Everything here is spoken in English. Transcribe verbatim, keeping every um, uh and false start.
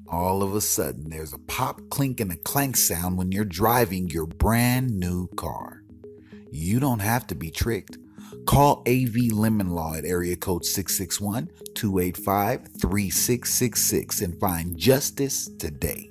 all of a sudden there's a pop, clink, and a clank sound when you're driving your brand new car. You don't have to be tricked. Call A V Lemon Law at area code six six one, two eight five, three six six six and find justice today.